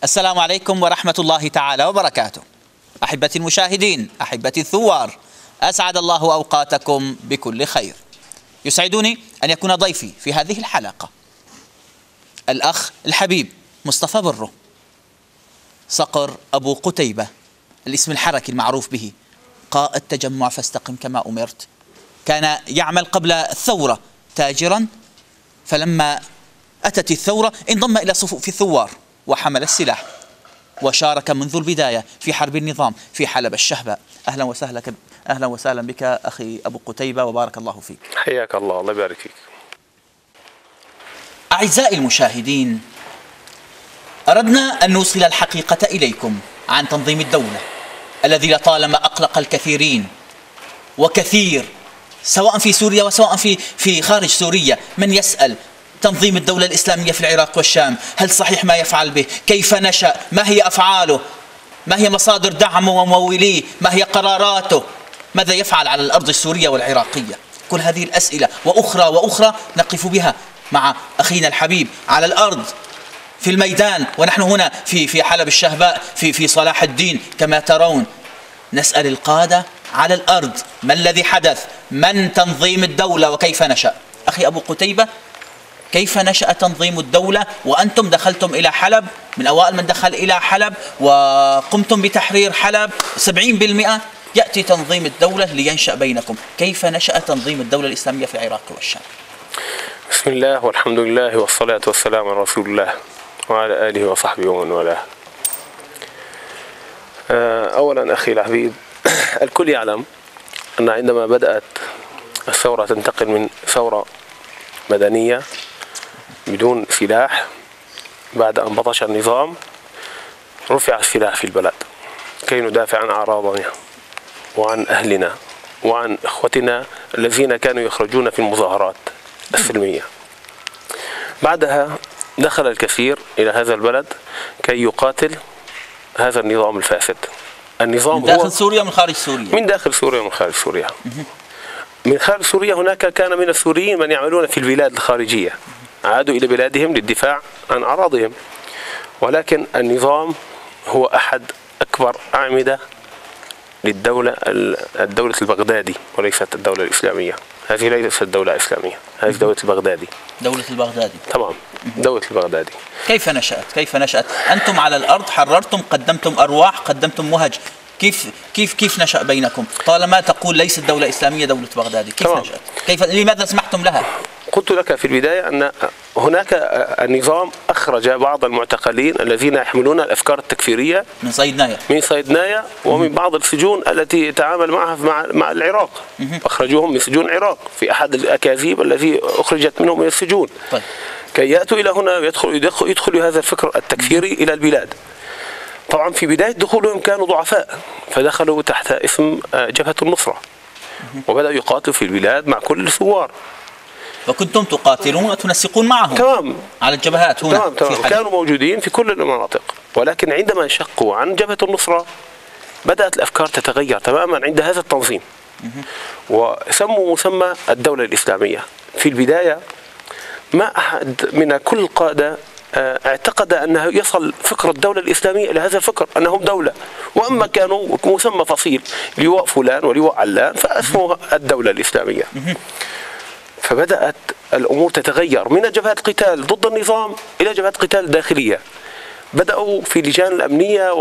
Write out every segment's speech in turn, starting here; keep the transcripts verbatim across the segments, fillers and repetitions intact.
السلام عليكم ورحمة الله تعالى وبركاته. أحبتي المشاهدين، أحبتي الثوار، أسعد الله أوقاتكم بكل خير. يسعدني أن يكون ضيفي في هذه الحلقة الأخ الحبيب مصطفى برو، صقر أبو قتيبة، الاسم الحركي المعروف به، قائد تجمع فاستقم كما أمرت. كان يعمل قبل الثورة تاجرا، فلما أتت الثورة انضم إلى صفوف الثوار وحمل السلاح، وشارك منذ البداية في حرب النظام في حلب الشهباء. أهلا وسهلا أهلا وسهلا بك أخي أبو قتيبة، وبارك الله فيك. حياك الله، الله يبارك فيك. أعزائي المشاهدين، أردنا أن نوصل الحقيقة إليكم عن تنظيم الدولة الذي لطالما أقلق الكثيرين وكثير، سواء في سوريا وسواء في في خارج سوريا. من يسأل تنظيم الدولة الإسلامية في العراق والشام، هل صحيح ما يفعل به؟ كيف نشأ؟ ما هي أفعاله؟ ما هي مصادر دعمه ومموليه؟ ما هي قراراته؟ ماذا يفعل على الأرض السورية والعراقية؟ كل هذه الأسئلة وأخرى وأخرى نقف بها مع أخينا الحبيب على الأرض في الميدان، ونحن هنا في في حلب الشهباء في في صلاح الدين كما ترون. نسأل القادة على الأرض ما الذي حدث؟ من تنظيم الدولة وكيف نشأ؟ أخي أبو قتيبة، كيف نشأ تنظيم الدولة وأنتم دخلتم إلى حلب، من أوائل من دخل إلى حلب وقمتم بتحرير حلب؟ سبعين بالمئة يأتي تنظيم الدولة لينشأ بينكم. كيف نشأ تنظيم الدولة الإسلامية في العراق والشام؟ بسم الله والحمد لله والصلاة والسلام على رسول الله وعلى آله وصحبه ومن والاه. أولا أخي الحبيب، الكل يعلم أن عندما بدأت الثورة تنتقل من ثورة مدنية بدون سلاح، بعد أن بطش النظام رفع السلاح في البلد كي ندافع عن أعراضنا وعن أهلنا وعن إخوتنا الذين كانوا يخرجون في المظاهرات السلمية. بعدها دخل الكثير إلى هذا البلد كي يقاتل هذا النظام الفاسد. النظام من داخل سوريا ومن خارج سوريا؟ من داخل سوريا ومن خارج سوريا. من خارج سوريا هناك كان من السوريين من يعملون في البلاد الخارجية، عادوا إلى بلادهم للدفاع عن أراضيهم، ولكن النظام هو أحد أكبر أعمدة للدولة الدولة البغدادي وليست الدولة الإسلامية. هذه ليست الدولة الإسلامية، هذه دولة البغدادي. دولة البغدادي، تمام، دولة البغدادي. كيف نشأت؟ كيف نشأت؟ أنتم على الأرض حررتم، قدمتم أرواح، قدمتم مهج. كيف كيف كيف نشأ بينكم؟ طالما تقول ليست دولة إسلامية دولة بغدادي، كيف تمام. نشأت؟ كيف لماذا سمحتم لها؟ قلت لك في البداية أن هناك النظام أخرج بعض المعتقلين الذين يحملون الأفكار التكفيرية من صيدنايا من صيدنايا ومن بعض السجون التي يتعامل معها مع مع العراق. أخرجوهم من سجون العراق في أحد الأكاذيب التي أخرجت منهم من السجون. طيب. كي يأتوا إلى هنا ويدخلوا يدخل يدخل هذا الفكر التكفيري إلى البلاد. طبعا في بداية دخولهم كانوا ضعفاء، فدخلوا تحت اسم جبهة النصرة وبدأوا يقاتلوا في البلاد مع كل الثوار. وكنتم تقاتلون وتنسقون معهم تمام على الجبهات هنا؟ تمام تمام. كانوا موجودين في كل المناطق، ولكن عندما انشقوا عن جبهة النصرة بدأت الأفكار تتغير تماما عند هذا التنظيم، وسموا مسمى الدولة الإسلامية. في البداية ما أحد من كل القادة اعتقد أنه يصل فكر الدولة الإسلامية إلى هذا الفكر أنهم دولة، وأما كانوا مسمى فصيل، لواء فلان ولواء علان، فاسمه الدولة الإسلامية. فبدأت الأمور تتغير من جبهات قتال ضد النظام إلى جبهات قتال داخلية. بدأوا في اللجان الأمنية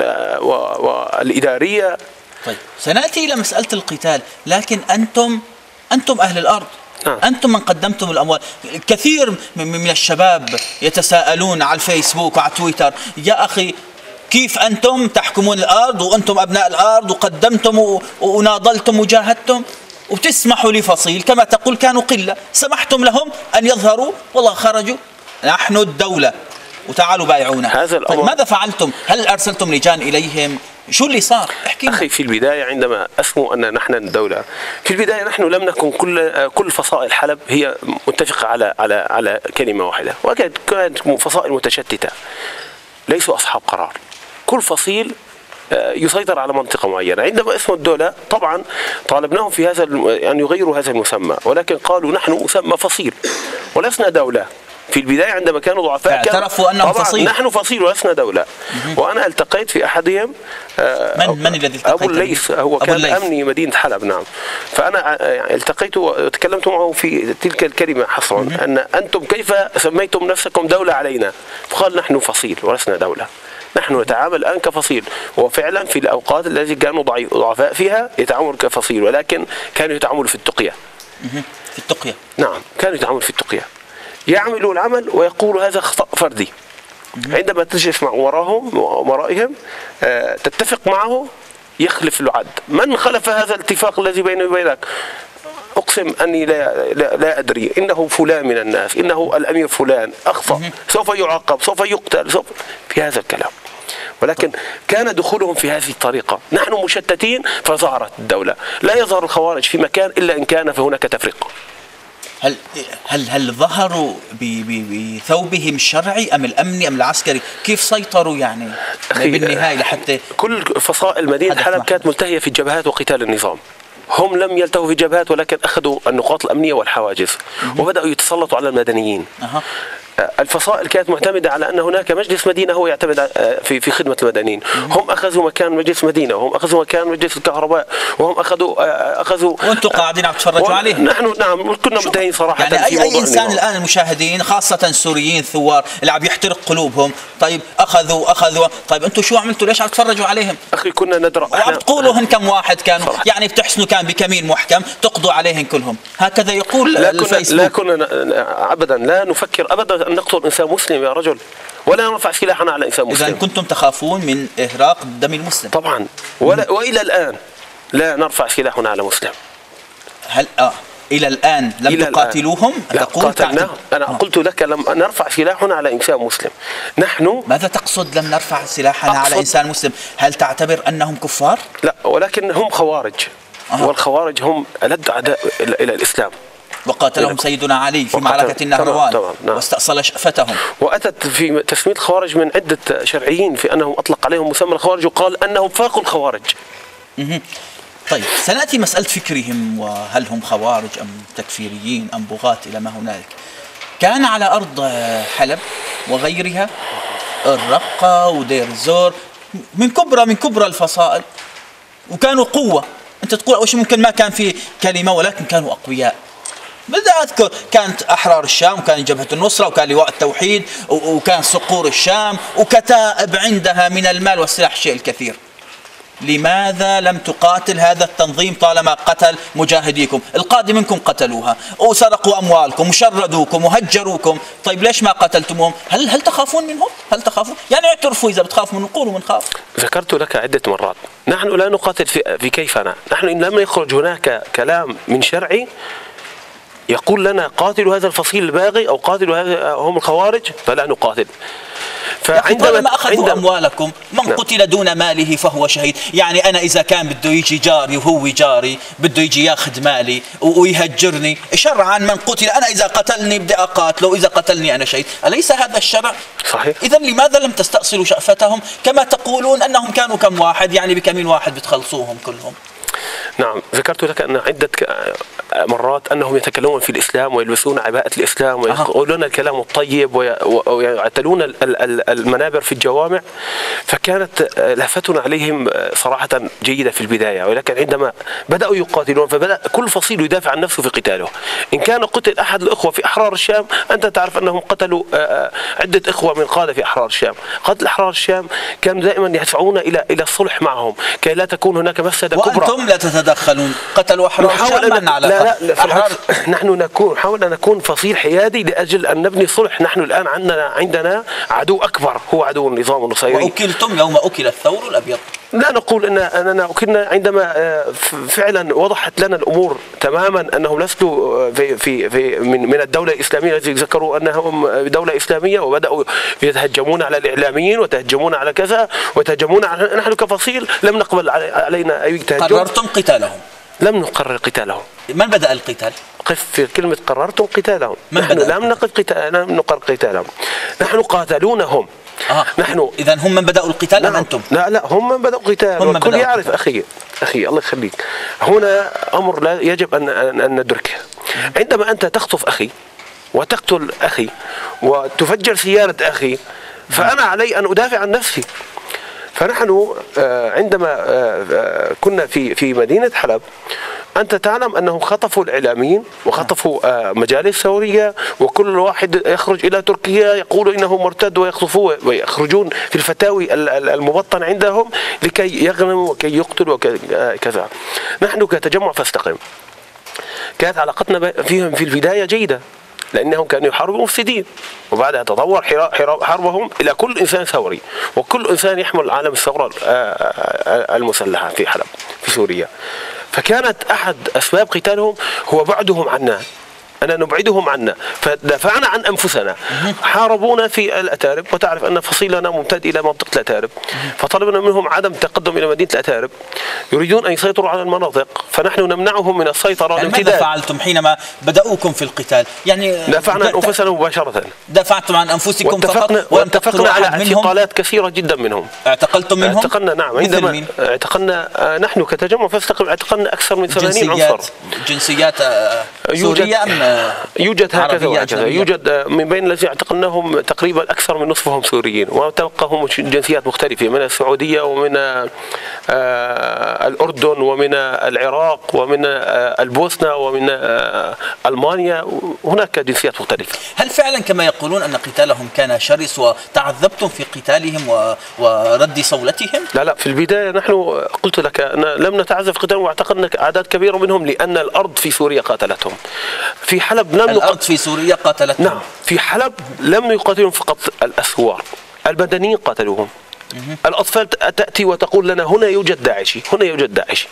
والإدارية. طيب، سنأتي إلى مسألة القتال، لكن أنتم أنتم أهل الأرض. آه. أنتم من قدمتم الأموال. كثير من الشباب يتساءلون على الفيسبوك وعلى تويتر، يا أخي كيف أنتم تحكمون الأرض وأنتم أبناء الأرض وقدمتم وناضلتم وجاهدتم، وتسمحوا لفصيل كما تقول كانوا قلة، سمحتم لهم أن يظهروا والله خرجوا نحن الدولة وتعالوا بايعونا. هذا الأمر. طيب، ماذا فعلتم؟ هل أرسلتم لجان إليهم؟ شو اللي صار؟ احكي لنا. أخي، في البداية عندما أسموا أن نحن الدولة، في البداية نحن لم نكن كل كل فصائل حلب هي متفقة على على على كلمة واحدة، وكانت كانت فصائل متشتتة ليسوا أصحاب قرار. كل فصيل يسيطر على منطقة معينة. عندما اسموا الدولة طبعا طالبناهم في هذا أن يغيروا هذا المسمى، ولكن قالوا نحن مسمى فصيل ولسنا دولة. في البداية عندما كانوا ضعفاء اعترفوا أنهم فصيل. نحن فصيل ولسنا دولة. وأنا التقيت في أحدهم من من الذي التقيت؟ أبو الليث، هو كان الليث. أمني مدينة حلب. نعم. فأنا التقيت وتكلمت معه في تلك الكلمة حصرا، أن أنتم كيف سميتم نفسكم دولة علينا؟ فقال نحن فصيل ولسنا دولة، نحن نتعامل الآن كفصيل. وفعلا في الأوقات التي كانوا ضعفاء فيها يتعاملوا كفصيل، ولكن كانوا يتعاملوا في التقية. في التقية. نعم، كانوا يتعاملوا في التقية، يعملوا العمل ويقولوا هذا خطأ فردي. عندما تجلس مع وراهم ومرائهم تتفق معه يخلف الوعد. من خلف هذا الاتفاق الذي بيني وبينك؟ أقسم أني لا, لا, لا أدري، إنه فلان من الناس، إنه الأمير فلان أخطأ، سوف يعاقب، سوف يقتل، سوف في هذا الكلام. ولكن كان دخولهم في هذه الطريقة. نحن مشتتين فظهرت الدولة. لا يظهر الخوارج في مكان إلا إن كان فهناك تفرقة. هل هل هل ظهروا بثوبهم الشرعي ام الامني ام العسكري؟ كيف سيطروا يعني بالنهايه لحتى كل فصائل مدينه حلب كانت ملتهيه في الجبهات وقتال النظام. هم لم يلتهوا في الجبهات، ولكن اخذوا النقاط الامنيه والحواجز وبداوا يتسلطوا على المدنيين. أه. الفصائل كانت معتمدة على أن هناك مجلس مدينة هو يعتمد في في خدمة المدنيين. هم أخذوا مكان مجلس مدينة، وهم أخذوا مكان مجلس الكهرباء، وهم أخذوا أخذوا وأنتم قاعدين عم تتفرجوا عليهم. نحن نعم كنا منتهين صراحة. يعني أي أي إنسان الآن المشاهدين خاصة السوريين الثوار اللي عم يحترق قلوبهم، طيب أخذوا أخذوا طيب أنتم شو عملتوا؟ ليش عم تتفرجوا عليهم؟ أخي كنا ندرأ وعم تقولوا هن كم واحد كانوا صراحة. يعني بتحسنوا كان بكمين محكم تقضوا عليهم كلهم، هكذا يقول لا الفيسبوك. لا كنا أبدا لا نفكر أبدا أن نقتل إنسان مسلم يا رجل، ولا نرفع سلاحنا على إنسان مسلم. إذا كنتم تخافون من إهراق دم المسلم طبعا، ولا وإلى الآن لا نرفع سلاحنا على مسلم. هل آه إلى الآن لم إلى تقاتلوهم؟ لا قاتلناهم. أنا آه. قلت لك لم نرفع سلاحنا على إنسان مسلم. نحن ماذا تقصد لم نرفع سلاحنا على إنسان مسلم؟ هل تعتبر أنهم كفار؟ لا، ولكن هم خوارج. آه. والخوارج هم ألد أعداء إلى الإسلام. وقاتلهم سيدنا علي في معركة النهروان نعم. واستأصل شأفتهم. وأتت في تسمية الخوارج من عدة شرعيين في أنهم أطلق عليهم مسمى الخوارج وقال أنهم فاقوا الخوارج. طيب سنأتي مسألة فكرهم، وهل هم خوارج أم تكفيريين أم بغاة إلى ما هنالك. كان على أرض حلب وغيرها الرقة ودير الزور من كبرى من كبرى الفصائل، وكانوا قوة. أنت تقول أول شيء ممكن ما كان في كلمة، ولكن كانوا أقوياء. بدأ أذكر كانت أحرار الشام، وكان جبهة النصرة، وكان لواء التوحيد، وكان صقور الشام، وكتائب عندها من المال والسلاح شيء الكثير. لماذا لم تقاتل هذا التنظيم طالما قتل مجاهديكم؟ القادة منكم قتلوها وسرقوا أموالكم وشردوكم وهجروكم، طيب ليش ما قتلتموهم؟ هل هل تخافون منهم؟ هل تخافون؟ يعني اعترفوا إذا بتخافوا من نقول ونخاف. ذكرت لك عدة مرات نحن لا نقاتل في, في كيفنا. نحن إن لم يخرج هناك كلام من شرعي يقول لنا قاتلوا هذا الفصيل الباغي أو قاتلوا هذا هم الخوارج فلا نقاتل. فعندما أخذوا أموالكم من نعم. قتل دون ماله فهو شهيد. يعني أنا إذا كان بده يجي جاري وهو جاري بده يجي ياخذ مالي ويهجرني شرعا، من قتل أنا إذا قتلني بدي أقاتله وإذا قتلني أنا شهيد. أليس هذا الشرع؟ صحيح. إذا لماذا لم تستأصلوا شأفتهم كما تقولون أنهم كانوا كم واحد؟ يعني بكمين واحد بتخلصوهم كلهم. نعم، ذكرت لك أن عدة مرات أنهم يتكلمون في الإسلام ويلبسون عباءة الإسلام ويقولون الكلام الطيب ويعتلون المنابر في الجوامع. فكانت لفتنا عليهم صراحة جيدة في البداية، ولكن عندما بدأوا يقاتلون فبدأ كل فصيل يدافع عن نفسه في قتاله. إن كان قتل أحد الأخوة في أحرار الشام أنت تعرف أنهم قتلوا عدة إخوة من قادة في أحرار الشام. قتل أحرار الشام كانوا دائما يدفعون إلى إلى الصلح معهم كي لا تكون هناك مفسدة كبرى. وأنتم لا تتدخلون. قتلوا أحرار الشام على لا لا أحرار. نحن نكون حاول أن نكون فصيل حيادي لأجل أن نبني صلح. نحن الآن عندنا عندنا عدو أكبر هو عدو النظام النصيري. وأكلتم يوم أكل الثور الأبيض. لا نقول أن أننا أكلنا عندما فعلا وضحت لنا الأمور تماما أنهم لسوا في في في من من الدولة الإسلامية التي ذكروا أنهم دولة إسلامية، وبدأوا يتهجمون على الإعلاميين وتهجمون على كذا وتهجمون على. نحن كفصيل لم نقبل علينا أي تهجم. قررتم قتالهم؟ لم نقرر قتالهم. من بدأ القتال؟ قف في كلمة قررتم قتالهم. نحن لم نقف قتال لم نقرر قتالهم. نحن قاتلونهم. آه. نحن إذا هم من بدأوا القتال أم أنتم؟ لا لا هم من بدأوا القتال. والكل يعرف أخي أخي الله يخليك، هنا أمر لا يجب أن أن ندركه. عندما أنت تخطف أخي وتقتل أخي وتفجر سيارة أخي فأنا علي أن أدافع عن نفسي. فنحن عندما كنا في في مدينة حلب أنت تعلم أنهم خطفوا الإعلاميين وخطفوا مجالس ثورية، وكل واحد يخرج إلى تركيا يقول إنه مرتد ويخطفوه ويخرجون في الفتاوي المبطن عندهم لكي يغنموا وكي يقتلوا وكذا. نحن كتجمع فاستقم كانت علاقتنا فيهم في البداية جيدة لأنهم كانوا يحاربوا المفسدين، وبعدها تطور حربهم إلى كل إنسان ثوري وكل إنسان يحمل علم الثورة المسلحة في حلب في سوريا. فكانت أحد أسباب قتالهم هو بعدهم عنا، أنا نبعدهم عنا، فدافعنا عن أنفسنا. حاربونا في الأتارب، وتعرف أن فصيلنا ممتد إلى منطقة الأتارب، فطلبنا منهم عدم التقدم إلى مدينة الأتارب، يريدون أن يسيطروا على المناطق، فنحن نمنعهم من السيطرة والامتداد. ماذا فعلتم حينما بدأوكم في القتال؟ يعني دافعنا عن أنفسنا مباشرة. دافعتم عن أنفسكم فقط ولم تقتلوا على أحد منهم؟ اعتقالات كثيرة جدا منهم. اعتقلتم منهم؟ اعتقلنا نعم، عندما اعتقلنا نحن كتجمع فاستقم اعتقلنا أكثر من ثمانين عنصر. جنسيات سورية أم يوجد هكذا وهكذا، يوجد من بين الذين اعتقلناهم تقريبا أكثر من نصفهم سوريين، وتبقاهم جنسيات مختلفة من السعودية ومن الأردن ومن العراق ومن البوسنة ومن ألمانيا، هناك جنسيات مختلفة. هل فعلا كما يقولون أن قتالهم كان شرس وتعذبتم في قتالهم ورد صولتهم؟ لا لا، في البداية نحن قلت لك أن لم نتعذب قتالهم واعتقلنا أعداد كبيرة منهم لأن الأرض في سوريا قاتلتهم. في حلب لم الأرض في سوريا قاتلتهم. نعم، في حلب لم يقاتلهم فقط الأثوار، المدنيين قاتلوهم. الأطفال تأتي وتقول لنا هنا يوجد داعشي، هنا يوجد داعشي.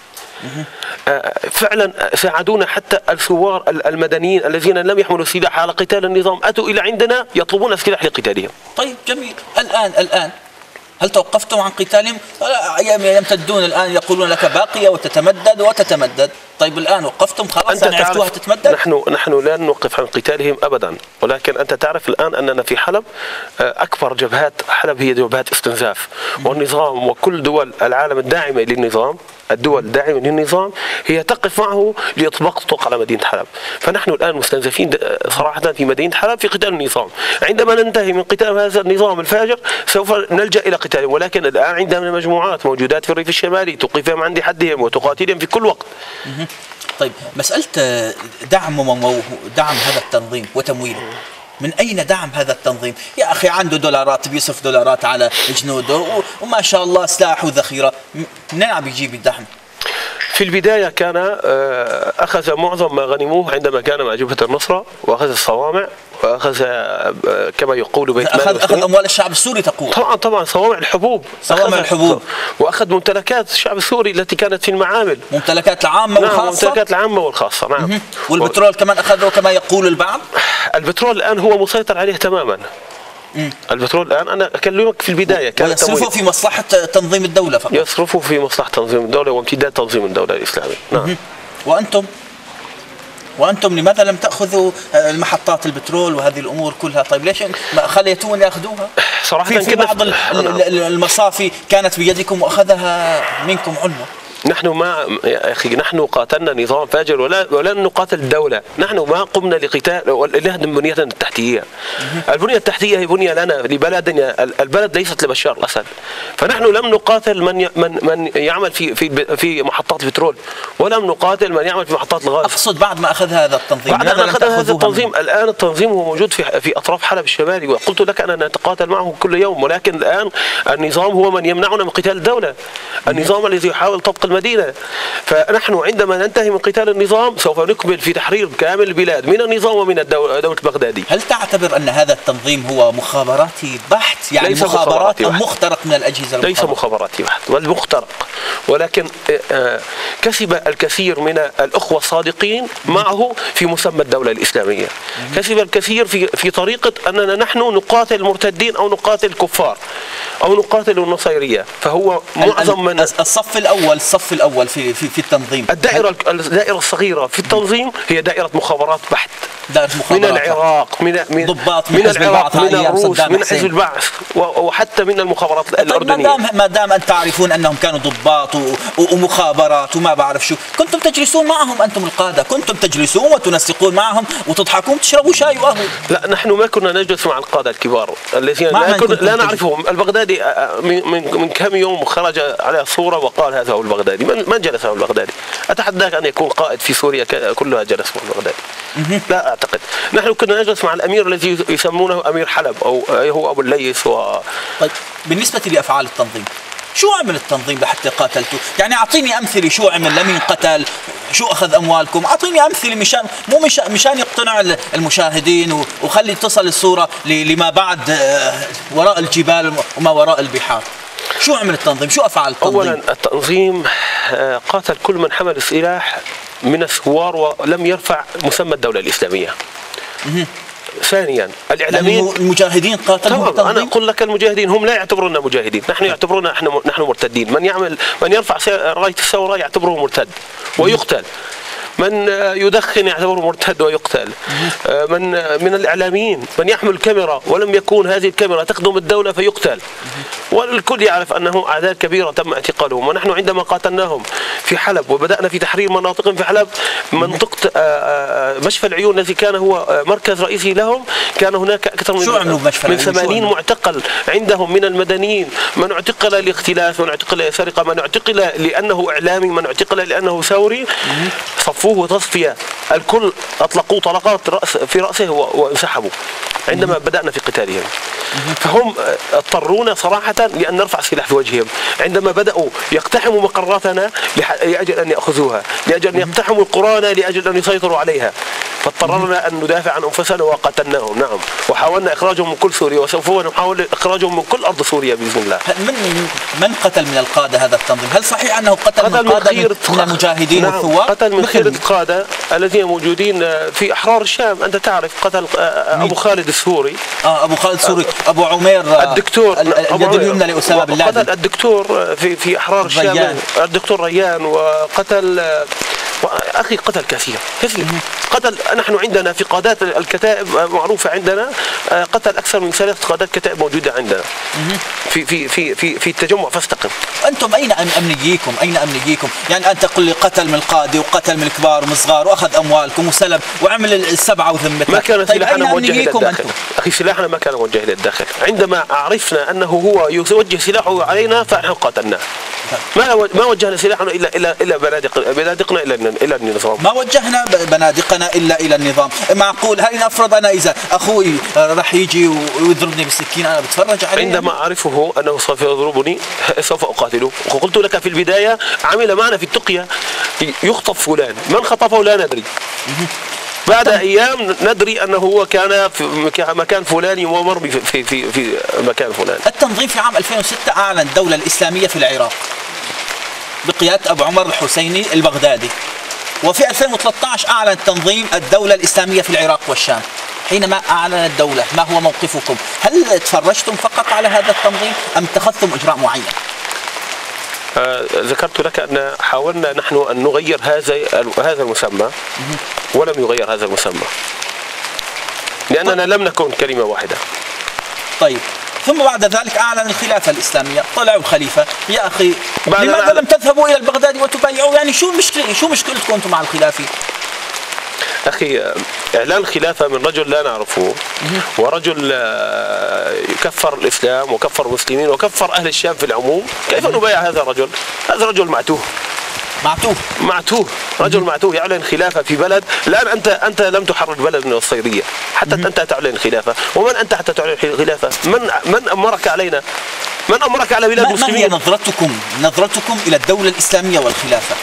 فعلا ساعدونا، حتى الثوار المدنيين الذين لم يحملوا السلاح على قتال النظام أتوا إلى عندنا يطلبون السلاح لقتالهم. طيب جميل. الآن الآن هل توقفتم عن قتالهم؟ يمتدون الآن يقولون لك باقية وتتمدد وتتمدد. طيب الآن وقفتم خلاص، أن عرفتوها تتمدد؟ نحن نحن لا نوقف عن قتالهم أبدا، ولكن أنت تعرف الآن أننا في حلب أكبر جبهات حلب هي جبهات استنزاف، والنظام وكل دول العالم الداعمة للنظام، الدول الداعمة للنظام هي تقف معه لإطلاق الطوق على مدينة حلب. فنحن الآن مستنزفين صراحة في مدينة حلب في قتال النظام. عندما ننتهي من قتال هذا النظام الفاجر سوف نلجأ إلى قتاله، ولكن الآن عندنا مجموعات موجودات في الريف الشمالي توقفهم عند حدهم وتقاتلهم في كل وقت. طيب مسألة دعم دعم هذا التنظيم وتمويله، من أين دعم هذا التنظيم؟ يا أخي عنده دولارات بيصرف دولارات على جنوده وما شاء الله سلاح وذخيرة، منين عم بيجيب الدعم؟ في البداية كان أخذ معظم ما غنموه عندما كان مع جبهة النصرة، وأخذ الصوامع، وأخذ كما يقول بيت مال، أخذ, أخذ أموال الشعب السوري تقول. طبعا طبعا صوامع الحبوب، صوامع الحبوب، وأخذ ممتلكات الشعب السوري التي كانت في المعامل، ممتلكات العامة نعم والخاصة. ممتلكات العامة والخاصة نعم. والبترول و... كمان أخذه كما يقول البعض. البترول الآن هو مسيطر عليه تماما. مم. البترول الآن أنا أكلمك في البداية كان ويصرفه في مصلحة تنظيم الدولة فقط. يصرفه في مصلحة تنظيم الدولة وامتداد تنظيم الدولة الإسلامي. نعم. وأنتم وأنتم لماذا لم تأخذوا المحطات البترول وهذه الأمور كلها؟ طيب ليش ما خليتون يأخذوها؟ صراحة في, في بعض المصافي كانت بيدكم وأخذها منكم عنوة. نحن ما يا أخي نحن قاتلنا نظام فاجر ولا ولا نقاتل الدولة، نحن ما قمنا لقتال ولنهدم بنيتنا التحتية. البنية التحتية هي بنية لنا لبلدنا، البلد ليست لبشار الأسد، فنحن لم نقاتل من من من يعمل في في في محطات البترول، ولم نقاتل من يعمل في محطات الغاز. أقصد بعد ما أخذ هذا التنظيم، بعد ما أخذ هذا التنظيم الآن التنظيم هو موجود في في أطراف حلب الشمالي، وقلت لك أننا نتقاتل معه كل يوم، ولكن الآن النظام هو من يمنعنا من قتال الدولة، النظام الذي يحاول طبق المدينة. فنحن عندما ننتهي من قتال النظام سوف نكمل في تحرير كامل البلاد من النظام ومن الدولة البغدادي. هل تعتبر أن هذا التنظيم هو مخابراتي بحت؟ يعني ليس مخابرات أو مخترق من الأجهزة المخابرات؟ ليس مخابراتي بحت بل مخترق، ولكن كسب الكثير من الأخوة الصادقين معه في مسمى الدولة الإسلامية، كسب الكثير في في طريقة أننا نحن نقاتل المرتدين أو نقاتل الكفار أو نقاتل النصيرية. فهو معظم من الصف الأول الصف الأول في في في التنظيم، الدائرة الدائرة الصغيرة في التنظيم هي دائرة مخابرات بحت، دائرة من مخابرات، العراق، من من ضباط من من حزب العراق، البعث من أيام الروس، صدام من حسين. حزب البعث، وحتى من المخابرات طيب ما الأردنية. دام ما دام أنت تعرفون أنهم كانوا ضباط و- و- ومخابرات وما بعرف شو، كنتم تجلسون معهم أنتم القادة، كنتم تجلسون وتنسقون معهم وتضحكون وتشربوا شاي وقهوة. لا، نحن ما كنا نجلس مع القادة الكبار الذين مع لا, من كنا كنتم لا تجلس؟ نعرفهم. البغدادي من, من, من كم يوم خرج على صورة وقال هذا هو البغدادي. من, من جلس مع البغدادي؟ أتحداك أن يكون قائد في سوريا ك- كلها جلس مع البغدادي. لا أعتقد. نحن كنا نجلس مع الأمير الذي يسمونه أمير حلب، أو هو أبو الليث. و... طيب بالنسبة لأفعال التنظيم، شو عمل التنظيم لحتى قاتلتوا؟ يعني أعطيني أمثلة، شو عمل؟ لمين قتل؟ شو أخذ أموالكم؟ أعطيني أمثلة مشان مو مشان, مشان يقتنع المشاهدين و- وخلي تصل الصورة ل- لما بعد آه، وراء الجبال وما وراء البحار. شو عمل التنظيم؟ شو أفعال التنظيم؟ أولا التنظيم آه، قاتل كل من حمل السلاح من الثوار ولم يرفع مسمى الدولة الإسلامية. ثانيا يعني الإعلاميين. المجاهدين قاتلهم تمام، التنظيم؟ انا اقول لك المجاهدين هم لا يعتبروننا مجاهدين، نحن يعتبرونا نحن نحن مرتدين. من يعمل من يرفع رايه الثوره يعتبره مرتد ويقتل. من يدخن يعتبره مرتد ويقتل. من من الاعلاميين من يحمل كاميرا ولم يكون هذه الكاميرا تخدم الدوله فيقتل. والكل يعرف انه اعداد كبيره تم اعتقالهم. ونحن عندما قاتلناهم في حلب وبدانا في تحرير مناطق في حلب، منطقه مشفى العيون الذي كان هو مركز رئيسي لهم، كان هناك اكثر من شو عملوا بمشفى من العيون؟ ثمانين معتقل عندهم من المدنيين، من اعتقل لاختلاس، من اعتقل لسرقه، من اعتقل لانه اعلامي، من اعتقل لانه ثوري. صفوه تصفيه، الكل اطلقوا طلقات رأس في راسه وانسحبوا عندما بدانا في قتالهم. فهم اضطرونا صراحه لان نرفع سلاح في وجههم عندما بداوا يقتحموا مقراتنا لاجل ان ياخذوها، لاجل ان يقتحموا قرانا، لاجل ان يسيطروا عليها. فاضطررنا ان ندافع عن انفسنا وقاتلناهم. نعم، وحاولنا اخراجهم من كل سوريا، وسوف نحاول اخراجهم من كل ارض سوريا باذن الله. من من قتل من القاده هذا التنظيم؟ هل صحيح انه قتل, قتل من قاده من, من, من المجاهدين نعم، والثوار؟ قتل من مثل خيرة القاده الذين موجودين في احرار الشام. انت تعرف قتل ابو خالد السوري، اه ابو خالد السوري، ابو عمير الدكتور اليد اليمنى لاسامه بن لادن، قتل الدكتور في في احرار الشام ريان. الدكتور ريان، وقتل اخي قتل كثير كثير قتل. نحن عندنا في قادات الكتائب معروفه عندنا، قتل اكثر من ثلاث قادات كتائب موجوده عندنا في في في في في التجمع فاستقم. انتم اين امنييكم؟ اين امنييكم؟ يعني انت تقول لي قتل من القاده وقتل من الكبار ومن الصغار واخذ اموالكم وسلب وعمل السبعه وذمتها. ما كان طيب سلاحنا أين موجه الى أمنييكم الداخل أنتم؟ اخي، سلاحنا ما كان موجه الى الداخل. عندما عرفنا انه هو يوجه سلاحه علينا فنحن قاتلناه. ما ما وجهنا سلاحنا الا الى الى بنادق بنادقنا الى الى النظام. ما وجهنا بنادقنا الا الى النظام. معقول هل نفرض انا اذا اخوي راح يجي ويضربني بالسكين انا بتفرج عليه؟ عندما اعرفه انه سوف يضربني سوف اقاتله. وقلت لك في البدايه عمل معنا في التقيه يخطف فلان، من خطفه لا ندري. بعد ايام ندري انه هو كان في مكان فلاني ومر في في في مكان فلان. التنظيم في عام ألفين وستة اعلن الدوله الاسلاميه في العراق بقياده ابو عمر الحسيني البغدادي، وفي ألفين وثلاثة عشر اعلن التنظيم الدوله الاسلاميه في العراق والشام. حينما اعلن الدوله ما هو موقفكم؟ هل تفرجتم فقط على هذا التنظيم ام اتخذتم اجراء معين؟ آه ذكرت لك ان حاولنا نحن ان نغير هذا هذا المسمى ولم يغير هذا المسمى لاننا لم نكن كلمه واحده. طيب ثم بعد ذلك اعلن الخلافه الاسلاميه، طلعوا الخليفه. يا اخي لماذا لم تذهبوا الى البغداد وتبايعوا؟ يعني شو المشكله؟ شو مشكلتكم انتم مع الخلافه؟ أخي، إعلان الخلافة من رجل لا نعرفه، ورجل يكفر الإسلام وكفر المسلمين وكفر أهل الشام في العموم، كيف نبايع هذا الرجل؟ هذا رجل معتوه معتوه معتوه رجل معتوه يعلن خلافة في بلد. الآن أنت أنت لم تحرر بلد من الصيرية حتى أنت تعلن خلافة. ومن أنت حتى تعلن خلافة؟ من من أمرك علينا؟ من أمرك على بلاد المسلمين؟ ما هي نظرتكم نظرتكم إلى الدولة الإسلامية والخلافة؟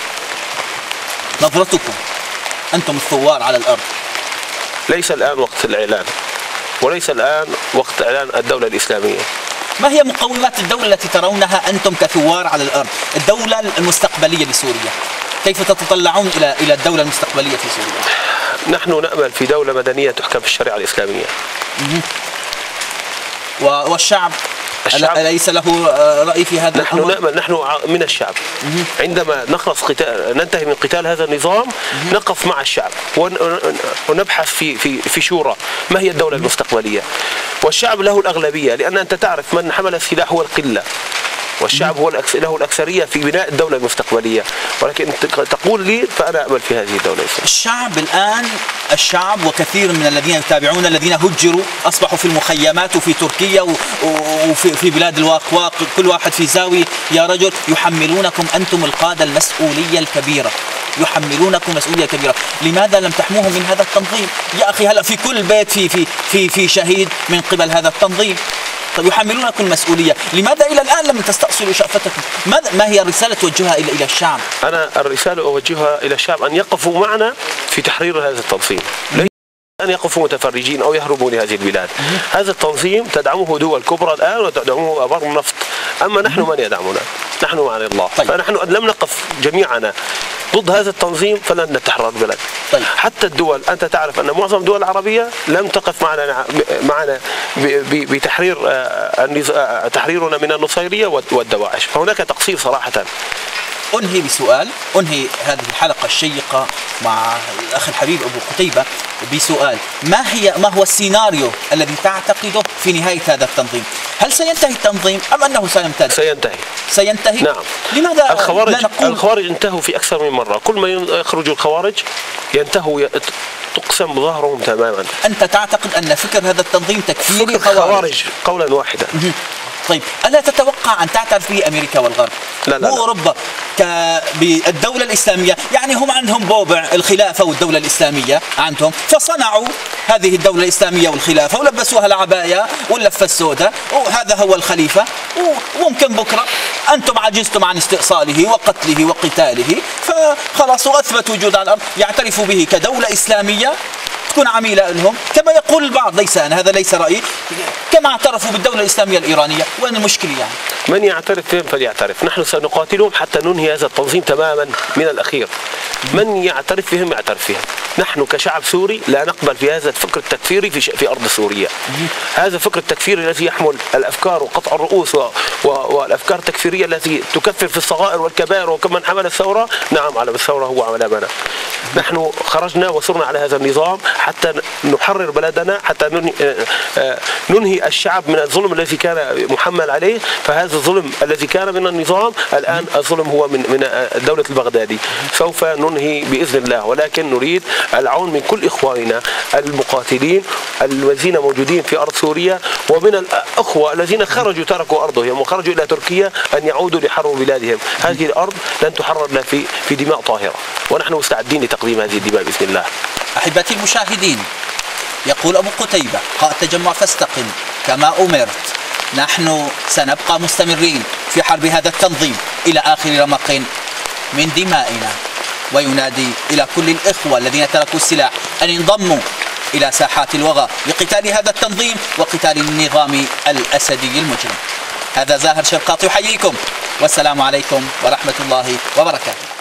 نظرتكم أنتم الثوار على الأرض. ليس الآن وقت الإعلان، وليس الآن وقت إعلان الدولة الإسلامية. ما هي مقومات الدولة التي ترونها أنتم كثوار على الأرض؟ الدولة المستقبلية لسوريا، كيف تتطلعون إلى إلى الدولة المستقبلية في سوريا؟ نحن نأمل في دولة مدنية تحكم بالشريعة الإسلامية. والشعب أليس له رأي في هذا نحن الأمر؟ نأمل، نحن من الشعب عندما نخلص قتال ننتهي من قتال هذا النظام نقف مع الشعب ونبحث في في في شورى ما هي الدولة المستقبلية، والشعب له الأغلبية، لأن أنت تعرف من حمل السلاح هو القلة والشعب هو له الأكثرية في بناء الدولة المستقبلية، ولكن تقول لي فأنا أأمل في هذه الدولة. الشعب الآن الشعب وكثير من الذين يتابعون الذين هجروا أصبحوا في المخيمات وفي تركيا وفي في بلاد الواقواق، كل واحد في زاوية يا رجل، يحملونكم أنتم القادة المسؤولية الكبيرة، يحملونكم مسؤولية كبيرة. لماذا لم تحموهم من هذا التنظيم؟ يا أخي هلا في كل بيت في في في في شهيد من قبل هذا التنظيم. طيب يحملونكم المسؤولية، لماذا إلى الآن لم تستأصلوا شأفتكم؟ ماذا ما هي الرسالة توجهها إلى إلى الشعب؟ أنا الرسالة أوجهها إلى الشعب أن يقفوا معنا في تحرير هذا التنظيم، أن يقفوا متفرجين أو يهربوا لهذه البلاد. هذا التنظيم تدعمه دول كبرى الآن وتدعمه أبار النفط، أما نحن من يدعمنا؟ نحن مع الله. طيب. فنحن لم نقف جميعنا ضد هذا التنظيم فلن نتحرر البلد. طيب. حتى الدول، أنت تعرف أن معظم الدول العربية لم تقف معنا معنا بتحرير تحريرنا من النصيرية والدواعش، فهناك تقصير صراحة. أنهي بسؤال، أنهي هذه الحلقة الشيقة مع الأخ الحبيب أبو قتيبة بسؤال: ما هي ما هو السيناريو الذي تعتقده في نهاية هذا التنظيم؟ هل سينتهي التنظيم أم أنه سيمتد؟ سينتهي. سينتهي؟ نعم. لماذا الخوارج لا نقول؟ الخوارج انتهوا في أكثر من مرة، كل ما يخرج الخوارج ينتهوا ي... تقسم ظهرهم تماما. أنت تعتقد أن فكر هذا التنظيم تكفيري خوارج قولا واحدا؟ طيب ألا تتوقع أن تعترف به أمريكا والغرب؟ لا لا وأوروبا بالدولة الإسلامية؟ يعني هم عندهم بوبع الخلافة والدولة الإسلامية عندهم، فصنعوا هذه الدولة الإسلامية والخلافة ولبسوها العباية واللفة السوداء، وهذا هو الخليفة، وممكن بكرة أنتم عجزتم عن استئصاله وقتله وقتاله، فخلاص وأثبت وجود على الأرض، يعترفوا به كدولة إسلامية تكون عميلة لهم كما يقول البعض، ليس أنا هذا ليس رأيي، كما اعترفوا بالدولة الإسلامية الإيرانية. وين المشكلة يعني؟ من يعترف فيهم فليعترف، نحن سنقاتلهم حتى ننهي هذا التنظيم تماما من الأخير. من يعترف فيهم يعترف فيهم. نحن كشعب سوري لا نقبل في هذا الفكر التكفيري في, في أرض سوريا. هذا الفكر التكفيري الذي يحمل الأفكار وقطع الرؤوس و... و... والأفكار التكفيرية التي تكفر في الصغائر والكبائر وكمن حمل الثورة، نعم علم الثورة هو علمنا. نحن خرجنا وصرنا على هذا النظام حتى نحرر بلدنا، حتى ننهي, ننهي الشعب من الظلم الذي كان محمل عليه. فهذا الظلم الذي كان من النظام الآن الظلم هو من من الدولة البغدادي. سوف ننهي بإذن الله، ولكن نريد العون من كل إخواننا المقاتلين الذين موجودين في أرض سوريا، ومن الأخوة الذين خرجوا تركوا أرضهم وخرجوا إلى تركيا أن يعودوا لحروا بلادهم. هذه الأرض لن تحرر إلا في في دماء طاهرة، ونحن مستعدين لتقديم هذه الدماء بإذن الله. أحبتي المشاهدين، يقول أبو قتيبة قائد تجمع فاستقم كما أمرت: نحن سنبقى مستمرين في حرب هذا التنظيم إلى آخر رمق من دمائنا. وينادي إلى كل الإخوة الذين تركوا السلاح أن ينضموا إلى ساحات الوغى لقتال هذا التنظيم وقتال النظام الأسدي المجرم. هذا زاهر شرقاطي يحييكم، والسلام عليكم ورحمة الله وبركاته.